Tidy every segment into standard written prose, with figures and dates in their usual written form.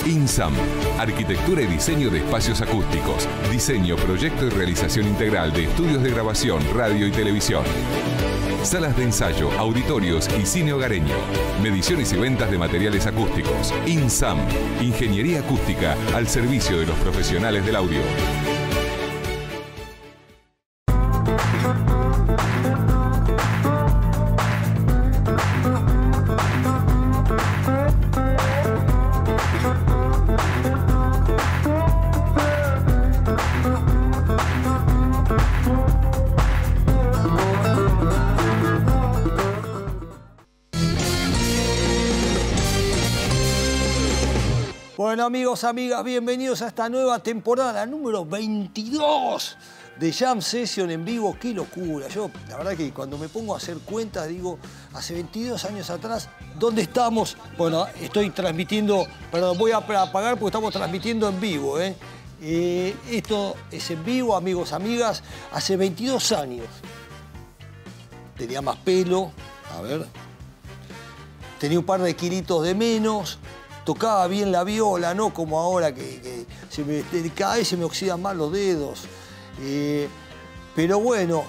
INSAM, arquitectura y diseño de espacios acústicos, diseño, proyecto y realización integral de estudios de grabación, radio y televisión. Salas de ensayo, auditorios y cine hogareño. Mediciones y ventas de materiales acústicos. INSAM, ingeniería acústica al servicio de los profesionales del audio. Bueno, amigos, amigas, bienvenidos a esta nueva temporada, la número 22 de Jam Session en vivo. ¡Qué locura! Yo, la verdad que cuando me pongo a hacer cuentas, digo, hace 22 años atrás, ¿dónde estamos? Bueno, estoy transmitiendo, perdón, voy a apagar porque estamos transmitiendo en vivo, ¿eh? Esto es en vivo, amigos, amigas, hace 22 años. Tenía más pelo, a ver, tenía un par de kilitos de menos. Tocaba bien la viola, no como ahora que cada vez se me oxidan más los dedos. Pero bueno,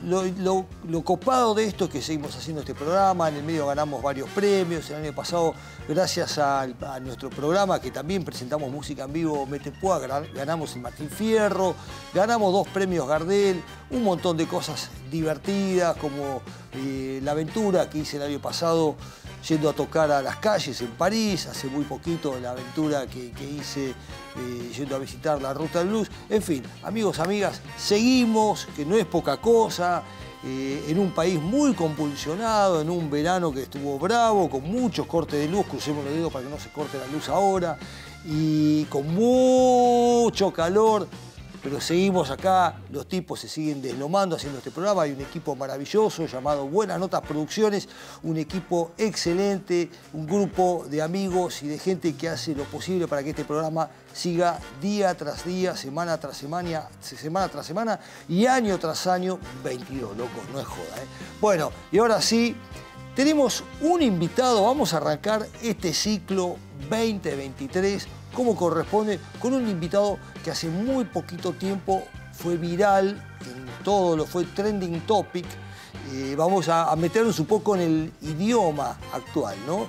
lo copado de esto es que seguimos haciendo este programa. En el medio ganamos varios premios. El año pasado, gracias a nuestro programa, que también presentamos música en vivo, Metepúa, ganamos el Martín Fierro, ganamos 2 premios Gardel, un montón de cosas divertidas, como la aventura que hice el año pasado, yendo a tocar a las calles en París, hace muy poquito la aventura que hice yendo a visitar la Ruta del Blues. En fin, amigos, amigas, seguimos, que no es poca cosa, en un país muy convulsionado, en un verano que estuvo bravo, con muchos cortes de luz, crucemos los dedos para que no se corte la luz ahora, y con mucho calor. Pero seguimos acá, los tipos se siguen deslomando haciendo este programa. Hay un equipo maravilloso llamado Buenas Notas Producciones, un equipo excelente, un grupo de amigos y de gente que hace lo posible para que este programa siga día tras día, semana tras semana y año tras año. 22, locos, no es joda, ¿eh? Bueno, y ahora sí, tenemos un invitado. Vamos a arrancar este ciclo 2023 como corresponde, con un invitado que hace muy poquito tiempo fue viral, en todo lo fue trending topic. Vamos a meternos un poco en el idioma actual, ¿no?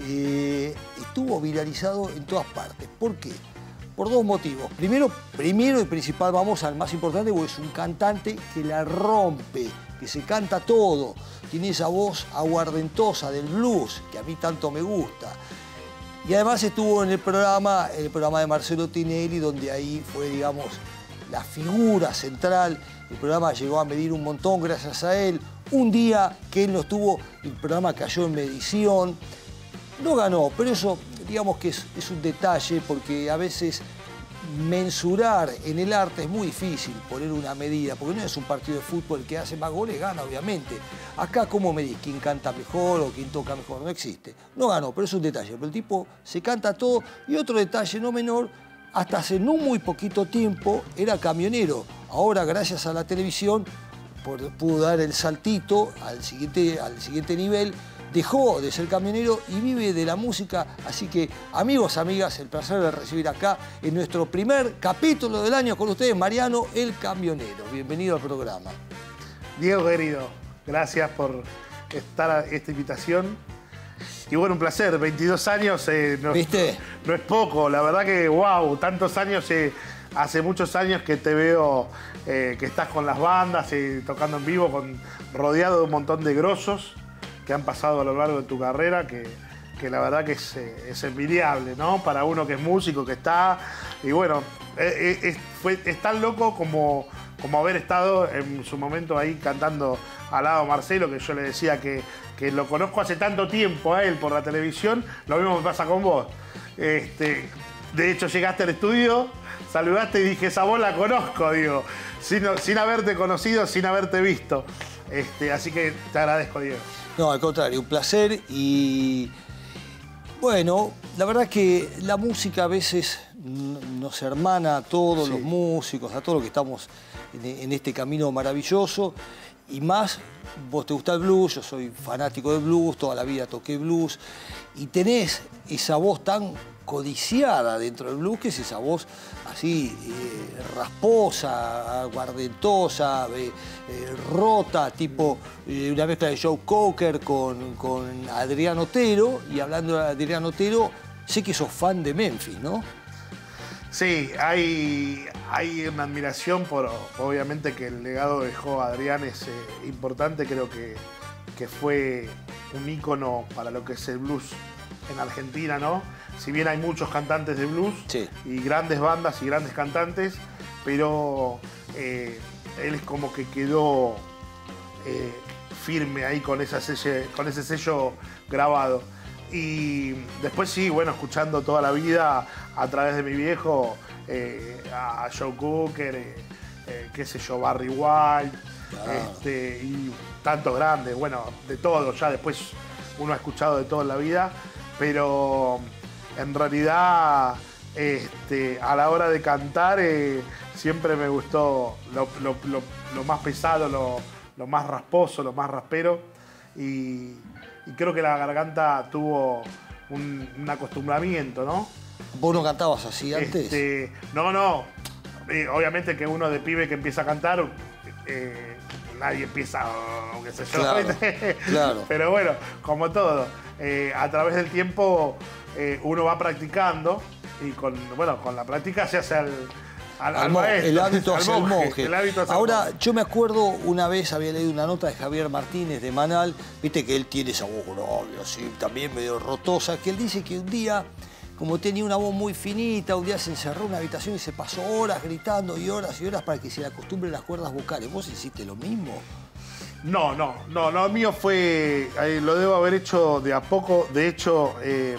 Estuvo viralizado en todas partes. ¿Por qué? Por 2 motivos. Primero y principal, vamos al más importante, porque es un cantante que la rompe, que se canta todo. Tiene esa voz aguardentosa del blues, que a mí tanto me gusta. Y además estuvo en el programa de Marcelo Tinelli, donde ahí fue, digamos, la figura central. El programa llegó a medir un montón gracias a él. Un día que él no estuvo, el programa cayó en medición. No ganó, pero eso, digamos que es un detalle, porque a veces mensurar en el arte es muy difícil, poner una medida, porque no es un partido de fútbol, el que hace más goles gana, obviamente. Acá, ¿cómo medís? ¿Quién canta mejor o quién toca mejor? No existe. No ganó, pero es un detalle. Pero el tipo se canta todo. Y otro detalle no menor, hasta hace no muy poquito tiempo era camionero. Ahora, gracias a la televisión, pudo dar el saltito al siguiente nivel. Dejó de ser camionero y vive de la música. Así que, amigos, amigas, el placer de recibir acá en nuestro primer capítulo del año con ustedes, Mariano el Camionero. Bienvenido al programa. Diego, querido, gracias por esta invitación. Y bueno, un placer. 22 años ¿viste? No es poco. La verdad que, wow, tantos años. Hace muchos años que te veo que estás con las bandas, tocando en vivo, rodeado de un montón de grosos que han pasado a lo largo de tu carrera, que la verdad que es envidiable, ¿no? Para uno que es músico, que está... Y bueno, es tan loco como haber estado en su momento ahí cantando al lado de Marcelo, que yo le decía que lo conozco hace tanto tiempo a él por la televisión. Lo mismo me pasa con vos. De hecho, llegaste al estudio, saludaste y dije, esa voz la conozco, digo, sin haberte conocido, sin haberte visto. Así que te agradezco, Diego. No, al contrario, un placer. Y bueno, la verdad que la música a veces nos hermana a todos los músicos, a todos los que estamos en este camino maravilloso. Y más, vos te gusta el blues, yo soy fanático del blues, toda la vida toqué blues. Y tenés esa voz tan codiciada dentro del blues, que es esa voz así rasposa, aguardentosa, rota, tipo una mezcla de Joe Cocker con Adrián Otero. Y hablando de Adrián Otero, sé que sos fan de Memphis, ¿no? Sí, hay una admiración por, obviamente, que el legado que dejó Adrián es importante. Creo que fue un ícono para lo que es el blues en Argentina, ¿no? Si bien hay muchos cantantes de blues, sí, y grandes bandas y grandes cantantes, pero él es como que quedó firme ahí con ese sello grabado. Y después sí, bueno, escuchando toda la vida a través de mi viejo, a Joe Cocker, qué sé yo, Barry White, y tantos grandes, bueno, de todo, ya después uno ha escuchado de todo en la vida, pero en realidad a la hora de cantar siempre me gustó lo más pesado, lo más rasposo, lo más raspero, y creo que la garganta tuvo un acostumbramiento, ¿no? ¿Vos no cantabas así antes? No. Obviamente que uno de pibe que empieza a cantar, nadie empieza, qué sé yo. Claro, claro. Pero bueno, como todo, a través del tiempo uno va practicando y con la práctica se hace al maestro. El hábito hacia el monje. Ahora, monje. yo me acuerdo una vez, había leído una nota de Javier Martínez de Manal, viste que él tiene esa voz grave, así, también medio rotosa, que él dice que un día, como tenía una voz muy finita, un día se encerró en una habitación y se pasó horas gritando y horas para que se le acostumbren las cuerdas vocales. ¿Vos hiciste lo mismo? No, mío fue, lo debo haber hecho de a poco. De hecho,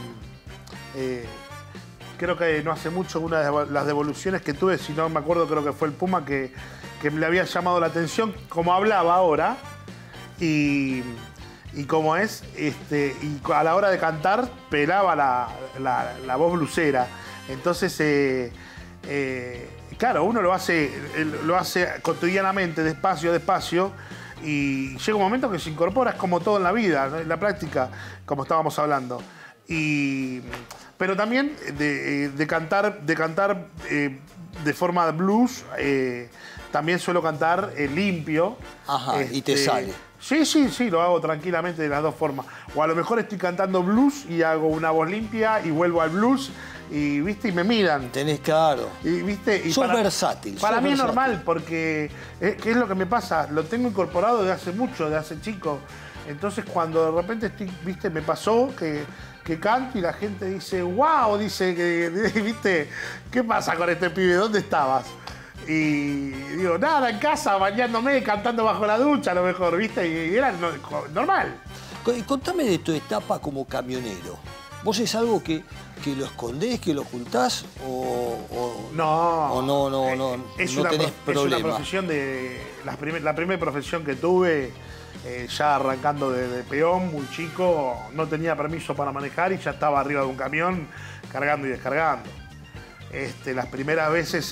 creo que no hace mucho, una de las devoluciones que tuve, si no me acuerdo, creo que fue el Puma, que me había llamado la atención, como hablaba ahora, y como es, y a la hora de cantar pelaba la voz blusera. Entonces, claro, uno lo hace cotidianamente, despacio, y llega un momento que se incorpora, es como todo en la vida, ¿no? En la práctica, como estábamos hablando. Pero también de cantar de forma blues, también suelo cantar limpio. Ajá, y te sale. Sí, lo hago tranquilamente de las dos formas. O a lo mejor estoy cantando blues y hago una voz limpia y vuelvo al blues y, ¿viste? Y me miran. Tenés claro. Y, ¿viste? Sos versátil. Para mí es normal, porque ¿qué es lo que me pasa? Lo tengo incorporado de hace mucho, de hace chico. Entonces cuando de repente ¿viste? Me pasó que canto y la gente dice, wow, dice que, ¿viste? ¿Qué pasa con este pibe? ¿Dónde estabas? Y digo, nada, en casa, bañándome, cantando bajo la ducha, a lo mejor, ¿viste? Y era normal. Contame de tu etapa como camionero. ¿Vos es algo que lo escondés, que lo ocultás o no tenés problema? Es una profesión la primera profesión que tuve, ya arrancando de peón, muy chico, no tenía permiso para manejar y ya estaba arriba de un camión cargando y descargando. Las primeras veces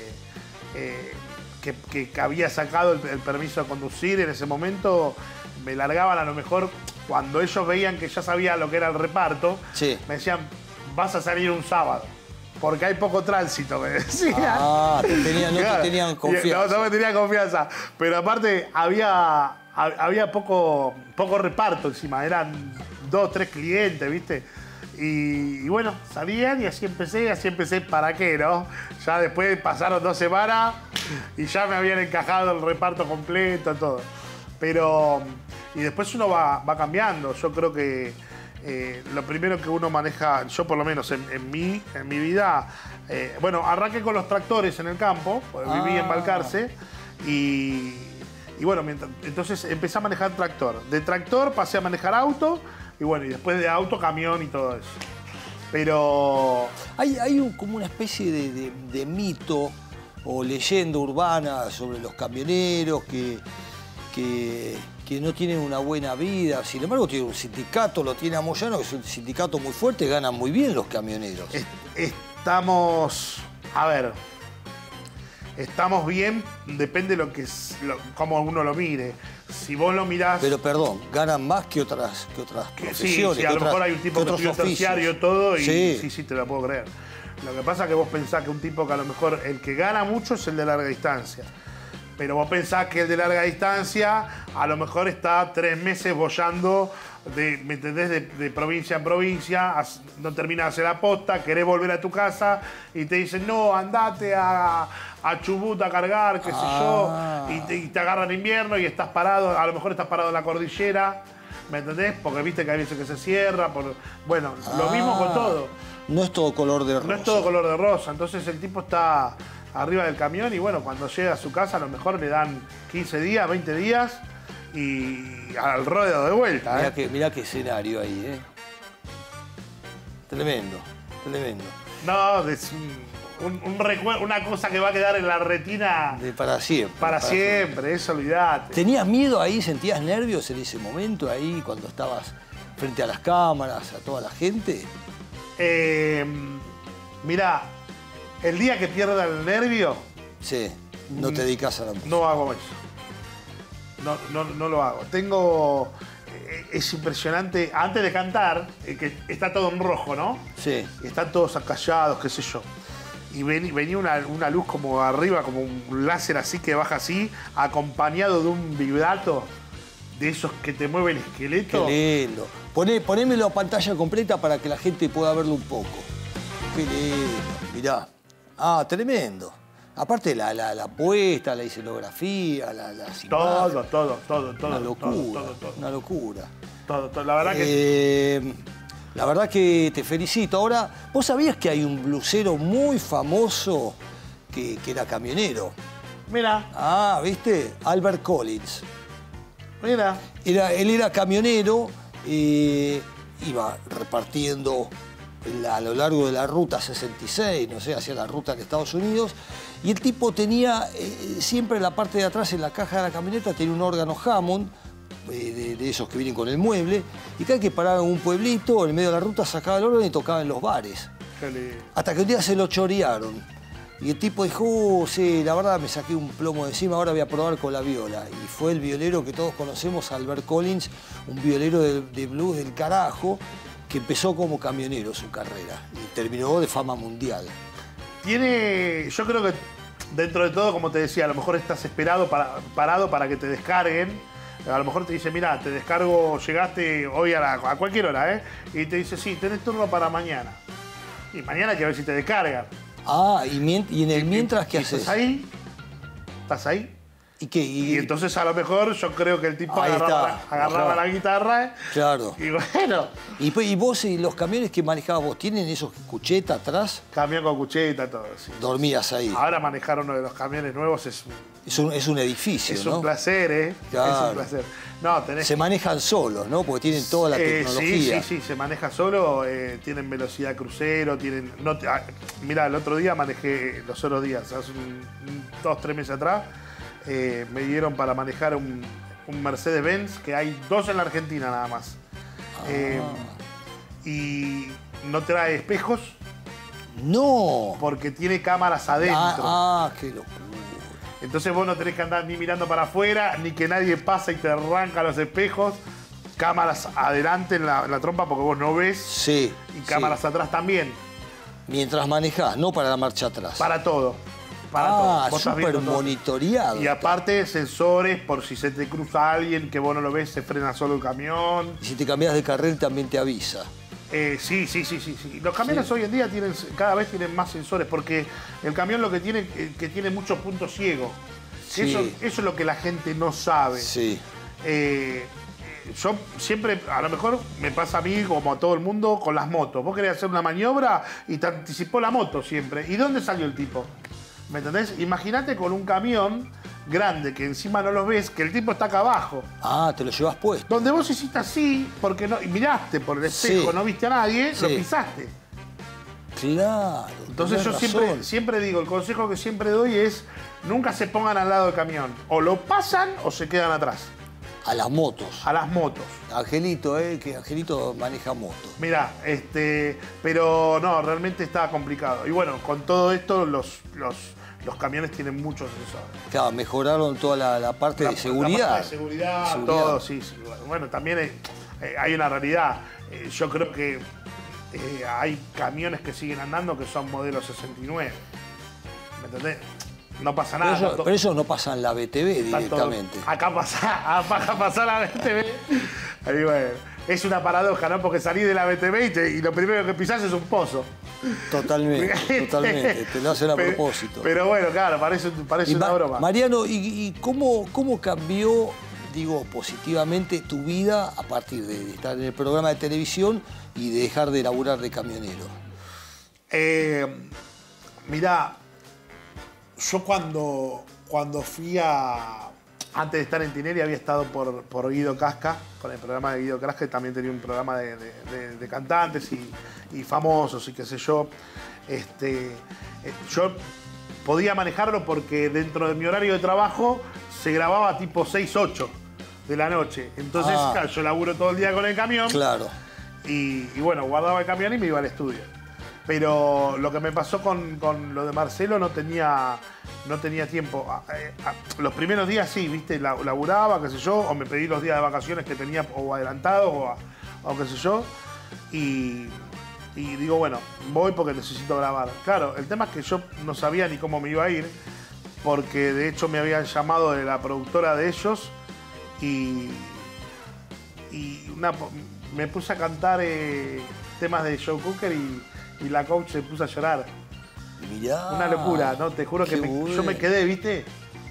que había sacado el permiso de conducir, en ese momento me largaban, a lo mejor cuando ellos veían que ya sabía lo que era el reparto, sí, me decían, vas a salir un sábado, porque hay poco tránsito, me decían. Ah, no te tenían confianza. No me tenían confianza, pero aparte había poco reparto encima, eran 2, 3 clientes, ¿viste? Y bueno, salían y así empecé, ¿para qué, no? Ya después pasaron 2 semanas y ya me habían encajado el reparto completo, todo. Pero, y después uno va cambiando. Yo creo que lo primero que uno maneja, yo por lo menos en mi vida, bueno, arranqué con los tractores en el campo, viví en Balcarce, y bueno, entonces empecé a manejar tractor. De tractor pasé a manejar auto, y bueno, y después de auto, camión y todo eso. Pero hay como una especie de mito o leyenda urbana sobre los camioneros que no tienen una buena vida. Sin embargo, tiene un sindicato, lo tiene a Moyano, que es un sindicato muy fuerte, ganan muy bien los camioneros. Estamos bien, depende de cómo uno lo mire. si vos lo mirás... Pero perdón, ganan más que otras profesiones. Sí, a lo mejor hay un tipo que estudió terciario todo y sí, te lo puedo creer. Lo que pasa es que vos pensás que un tipo que a lo mejor el que gana mucho es el de larga distancia. Pero vos pensás que el de larga distancia a lo mejor está 3 meses boyando, ¿me entendés? De provincia en provincia, no termina de hacer la posta, querés volver a tu casa y te dicen, no, andate a Chubut a cargar, qué sé yo, y te agarran invierno y estás parado, a lo mejor estás parado en la cordillera, ¿me entendés? Porque viste que hay veces que se cierra, bueno, lo mismo con todo. No es todo color de rosa. No es todo color de rosa, entonces el tipo está arriba del camión y bueno, cuando llega a su casa a lo mejor le dan 15 días, 20 días y al rodeo de vuelta. Mirá qué escenario ahí, Tremendo, tremendo. No, es un recuerdo, una cosa que va a quedar en la retina para siempre. Para siempre, eso olvidate. ¿Tenías miedo ahí, sentías nervios en ese momento ahí cuando estabas frente a las cámaras, a toda la gente? Mirá, el día que pierda el nervio... Sí, no te dedicas a la música. No hago eso. No lo hago. Es impresionante. Antes de cantar, que está todo en rojo, ¿no? Sí. Están todos acallados, qué sé yo. Y venía una luz como arriba, como un láser así que baja así, acompañado de un vibrato de esos que te mueve el esqueleto. Qué lindo. Ponémelo a pantalla completa para que la gente pueda verlo un poco. Qué lindo, mirá. Tremendo. Aparte la puesta, la escenografía, las imágenes. Todo. Una locura, una locura. Todo. La verdad que... La verdad que te felicito. Ahora, ¿vos sabías que hay un blusero muy famoso que era camionero? Mira. ¿Viste? Albert Collins. Mira. Él era camionero, iba repartiendo a lo largo de la ruta 66, no sé, hacia la ruta de Estados Unidos, y el tipo tenía siempre en la parte de atrás, en la caja de la camioneta, tenía un órgano Hammond, de esos que vienen con el mueble, y cada vez que paraba en un pueblito, en medio de la ruta, sacaba el órgano y tocaba en los bares. Hasta que un día se lo chorearon. Y el tipo dijo, sí, la verdad me saqué un plomo de encima, ahora voy a probar con la viola. Y fue el violero que todos conocemos, Albert Collins, un violero de blues del carajo, que empezó como camionero su carrera y terminó de fama mundial. Yo creo que dentro de todo, como te decía, a lo mejor estás parado para que te descarguen. A lo mejor te dice, mira, te descargo, llegaste hoy a cualquier hora, y te dice, sí, tenés turno para mañana. Y mañana hay que ver si te descargan. Y en el mientras, ¿qué haces? ¿Estás ahí? ¿Y qué? Y entonces a lo mejor yo creo que el tipo agarraba la guitarra. Claro. Y bueno. ¿Y vos y los camiones que manejabas vos, tienen esos cucheta atrás? Camión con cucheta, todo. Sí. Dormías ahí. Ahora manejar uno de los camiones nuevos es un edificio, es ¿no? un placer, Claro. Es un placer. No, se manejan solos, ¿no? Porque tienen toda la tecnología. Sí, se maneja solo. Tienen velocidad crucero, tienen... mirá, el otro día manejé, los otros días, hace 2 o 3 meses atrás, me dieron para manejar un Mercedes-Benz, que hay 2 en la Argentina nada más. Y no trae espejos. No. Porque tiene cámaras adentro. Qué locura. Entonces vos no tenés que andar ni mirando para afuera, ni que nadie pasa y te arranca los espejos. Cámaras adelante en la trompa porque vos no ves. Sí. Y cámaras atrás también. Mientras manejás, no para la marcha atrás. Para todo. Súper monitoreado. Y aparte sensores por si se te cruza alguien que vos no lo ves, se frena solo el camión. Y si te cambias de carril también te avisa. Sí. Los camiones hoy en día cada vez tienen más sensores porque el camión lo que tiene que tiene muchos puntos ciegos. Sí. Eso es lo que la gente no sabe. Sí. Yo siempre, a lo mejor me pasa a mí como a todo el mundo con las motos. Vos querés hacer una maniobra y te anticipó la moto siempre. ¿Y dónde salió el tipo? ¿Me entendés? Imagínate con un camión grande que encima no lo ves, que el tipo está acá abajo. Te lo llevas puesto. Donde vos hiciste así, porque no, y miraste por el espejo, no viste a nadie, lo pisaste. Claro. Entonces yo siempre digo, el consejo que siempre doy es, nunca se pongan al lado del camión. O lo pasan o se quedan atrás. A las motos. A las motos. Angelito, que Angelito maneja motos. Mirá, pero no, realmente está complicado. Y bueno, con todo esto, los camiones tienen muchos sensores. Claro, mejoraron toda la parte de seguridad. La parte de seguridad, todo, sí. Bueno, también hay una realidad. Yo creo que hay camiones que siguen andando que son modelos 69. ¿Me entendés? No pasa nada. Pero eso no pasa en la BTV directamente. Acá pasa la BTV. Ahí, bueno, es una paradoja, ¿no? Porque salís de la BTV y lo primero que pisás es un pozo. Totalmente. Te lo hacen a propósito. Pero bueno, claro, parece una broma. Mariano, ¿y cómo cambió, digo, positivamente tu vida a partir de estar en el programa de televisión y de dejar de laburar de camionero? Mirá, yo cuando fui antes de estar en Tinelli había estado por Guido Casca, con el programa de Guido Casca, y también tenía un programa de cantantes y famosos y qué sé yo. Yo podía manejarlo porque dentro de mi horario de trabajo se grababa tipo 6, 8 de la noche. Entonces, claro, yo laburo todo el día con el camión. Claro. Y bueno, guardaba el camión y me iba al estudio. Pero lo que me pasó con lo de Marcelo no tenía tiempo. Los primeros días sí, viste, laburaba, qué sé yo, o me pedí los días de vacaciones que tenía o adelantados o qué sé yo. Y digo, bueno, voy porque necesito grabar. Claro, el tema es que yo no sabía ni cómo me iba a ir, porque de hecho me habían llamado de la productora de ellos y me puse a cantar temas de Joe Cocker y la coach se puso a llorar. Mirá. Una locura, ¿no? Te juro que yo me quedé, ¿viste?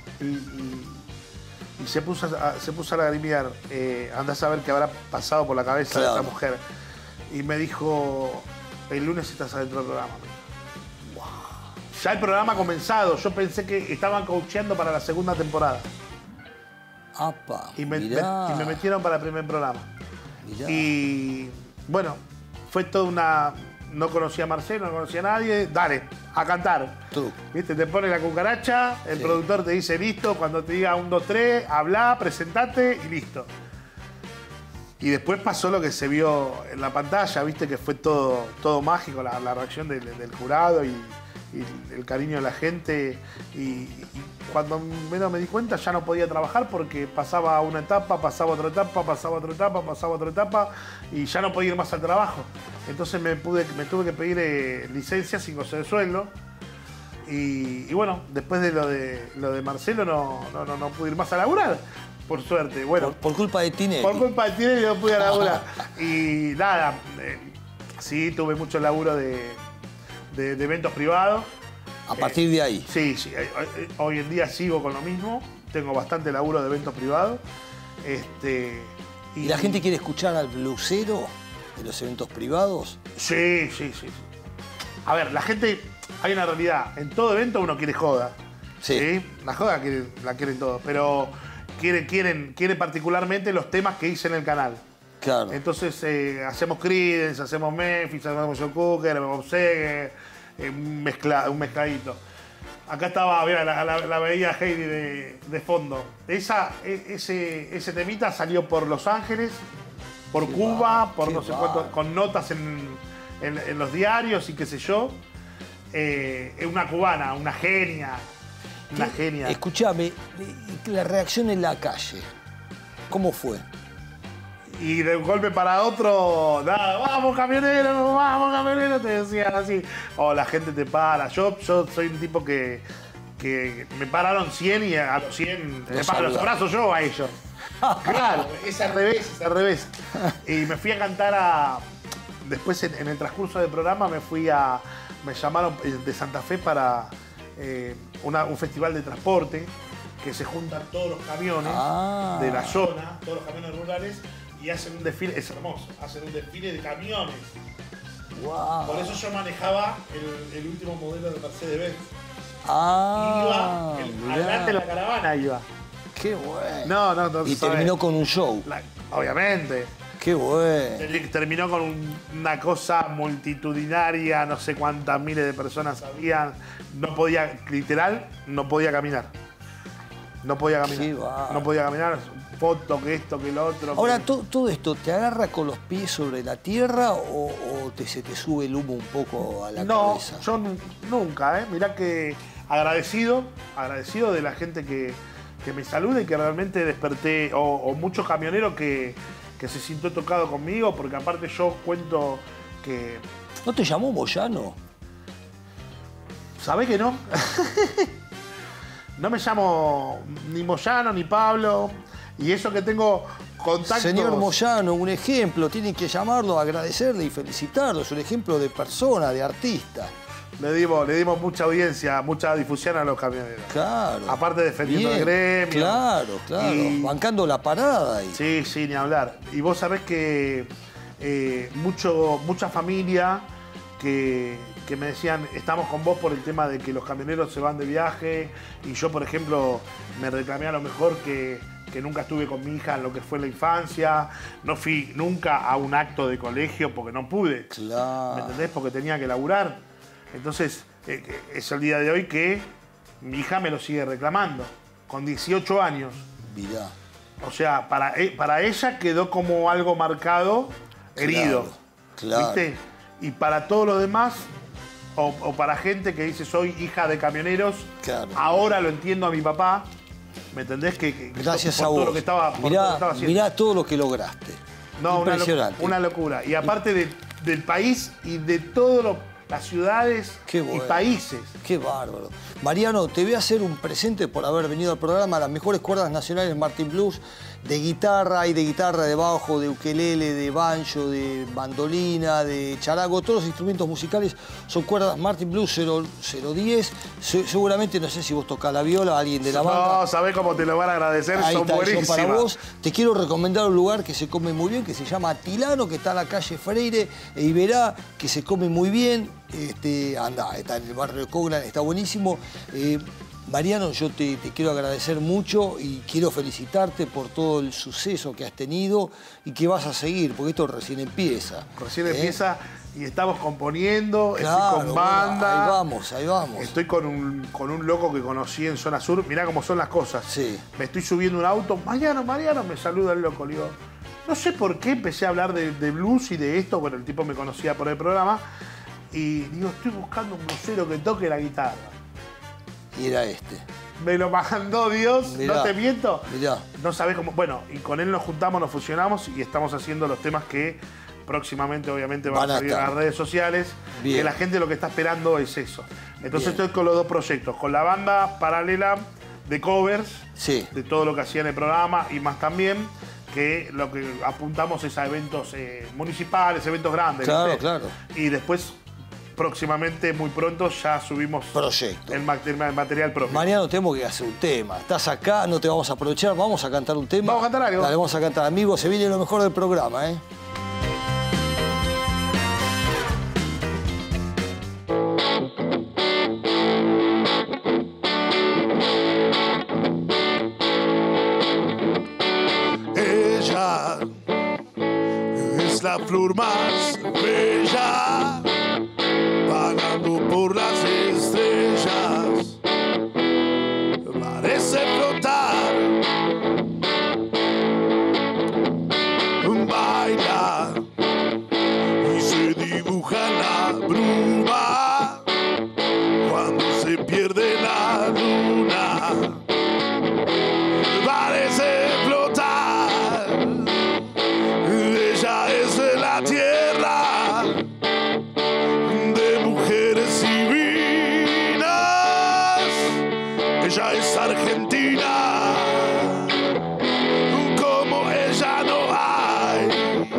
Y se puso a lagrimear. Andás a ver qué habrá pasado por la cabeza de esa mujer. Y me dijo, el lunes estás adentro del programa. Wow. Ya el programa ha comenzado. Yo pensé que estaban coacheando para la segunda temporada. Apa, y me metieron para el primer programa. Mirá. Y bueno, fue toda una... No conocía a Marcelo, no conocía a nadie. Dale, a cantar. Tú. ¿Viste? Te pone la cucaracha, el productor te dice listo, cuando te diga 1, 2, 3, habla, presentate y listo. Y después pasó lo que se vio en la pantalla, viste que fue todo mágico, la reacción del jurado y el cariño de la gente. Y cuando menos me di cuenta ya no podía trabajar porque pasaba una etapa, pasaba otra etapa, pasaba otra etapa, pasaba otra etapa y ya no podía ir más al trabajo. Entonces me tuve que pedir licencia sin goce de sueldo. Y bueno, después de lo de Marcelo no pude ir más a laburar. Por suerte, bueno. Por culpa de Tinelli. Por culpa de Tinelli no pude laburar. Y nada, sí, tuve mucho laburo de eventos privados. A partir de ahí. Sí. Hoy en día sigo con lo mismo. Tengo bastante laburo de eventos privados. ¿Y la gente quiere escuchar al blusero de los eventos privados? Sí. A ver, la gente... Hay una realidad. En todo evento uno quiere joda. Sí. La joda la quieren todos. Pero quieren particularmente los temas que hice en el canal. Claro. Entonces hacemos Creedence, hacemos Memphis, hacemos Joe Cocker, Bob Seger, un mezcladito. Acá estaba, mira, la veía Heidi de fondo. Ese temita salió por Los Ángeles, por Cuba, por no sé cuánto, con notas en los diarios y qué sé yo. Una cubana, una genia. Una genia. Escuchame, la reacción en la calle, ¿cómo fue? Y de un golpe para otro, nada, vamos camionero, te decían así. O la gente te para. Yo soy un tipo que me pararon 100 y a los 100 los abrazo yo a ellos. Claro, es al revés. Y me fui a cantar después en el transcurso del programa me llamaron de Santa Fe para un festival de transporte que se juntan todos los camiones de la zona, todos los camiones rurales, y hacen un desfile, es hermoso, hacen un desfile de camiones. Wow. Por eso yo manejaba el último modelo de Mercedes-Benz. Iba adelante de la caravana iba. Qué bueno. No. Y terminó con un show. Obviamente. Qué bueno. Terminó con una cosa multitudinaria, no sé cuántas miles de personas habían. No podía caminar. No podía caminar. foto, que esto, que lo otro. Ahora, que... todo esto, ¿te agarra con los pies sobre la tierra o se te sube el humo un poco a la cabeza? No, yo nunca, Mirá que agradecido de la gente que me saluda y que realmente desperté, o muchos camioneros que se sintió tocado conmigo, porque aparte yo cuento que... ¿No te llamó Moyano? ¿Sabés que no? No me llamo ni Moyano ni Pablo, y eso que tengo contactos... Señor Moyano, un ejemplo, tienen que llamarlo, agradecerle y felicitarlo, es un ejemplo de persona, de artista. Le dimos mucha audiencia, mucha difusión a los camioneros. Claro. Aparte defendiendo el gremio. Claro, y bancando la parada. Sí, ni hablar. Y vos sabés que mucha familia que me decían, estamos con vos por el tema de que los camioneros se van de viaje, y yo, por ejemplo, me reclamé a lo mejor que nunca estuve con mi hija en lo que fue la infancia, no fui nunca a un acto de colegio porque no pude. Claro. ¿Me entendés? Porque tenía que laburar. Entonces, es el día de hoy que mi hija me lo sigue reclamando, con 18 años. Mirá. O sea, para ella quedó como algo marcado, herido. Claro. ¿Viste? Y para todos los demás, o para gente que dice soy hija de camioneros, claro, ahora lo entiendo a mi papá. ¿Me entendés? Gracias por a vos. Todo lo que estaba, mirá todo lo que lograste. No, impresionante. Una locura. Y aparte del país y de todas las ciudades y países. Qué bárbaro. Mariano, te voy a hacer un presente por haber venido al programa. Las mejores cuerdas nacionales Martin Blues, de guitarra, hay de guitarra, de bajo, de ukelele, de banjo, de mandolina, de charago. Todos los instrumentos musicales son cuerdas Martin Blues 010. Seguramente, no sé si vos tocás la viola, alguien de la banda. No, sabés cómo te lo van a agradecer, ahí son está, buenísimas. Son para vos. Te quiero recomendar un lugar que se come muy bien, que se llama Tilano, que está en la calle Freire e Iberá, que se come muy bien. Está en el barrio de Coglan, está buenísimo. Mariano, yo te quiero agradecer mucho y quiero felicitarte por todo el suceso que has tenido y que vas a seguir, porque esto recién empieza. Recién empieza y estamos componiendo, claro, estoy con banda. Ahí vamos. Estoy con un loco que conocí en Zona Sur. Mirá cómo son las cosas. Sí. Me estoy subiendo un auto. Mariano, me saluda el loco. Le digo, no sé por qué empecé a hablar de blues y de esto. Bueno, el tipo me conocía por el programa. Y digo, estoy buscando un blusero que toque la guitarra. Y era este. Me lo mandó Dios, mirá, no te miento. Mirá. No sabés cómo. Bueno, y con él nos juntamos, nos fusionamos y estamos haciendo los temas que próximamente, obviamente, van a salir en las redes sociales. Bien. Que la gente lo que está esperando es eso. Entonces estoy con los dos proyectos, con la banda paralela de covers, sí, de todo lo que hacía en el programa y más también, que lo que apuntamos es a eventos municipales, eventos grandes. Claro, ¿viste? claro. Y después, próximamente, muy pronto, ya subimos el material propio. Mariano, tenemos que hacer un tema. Estás acá, no te vamos a aprovechar, vamos a cantar un tema. Vamos a cantar algo. Dale, vamos a cantar. Amigos, se viene lo mejor del programa, ¿eh? Ella es la flor más bella, vagando por las estrellas, parece flotar, baila y se dibuja en la bruma cuando se pierde la luna, parece flotar, ella es de la tierra, de mujeres divinas, ella es argentina, como ella no hay.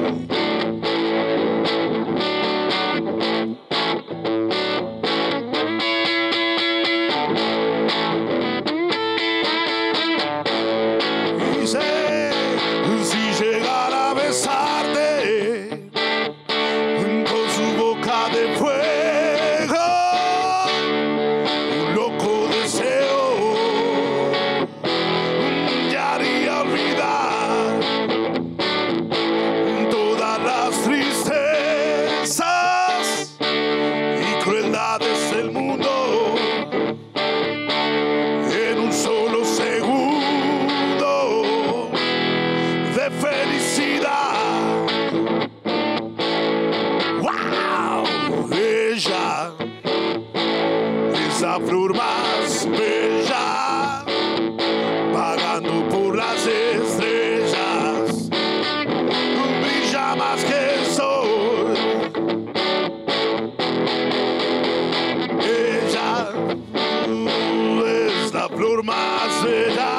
Y sé, si llegara a besarte con su boca de fuego, un loco deseo es la flor más bella, vagando por las estrellas, brilla más que el sol. Ella es la flor más bella.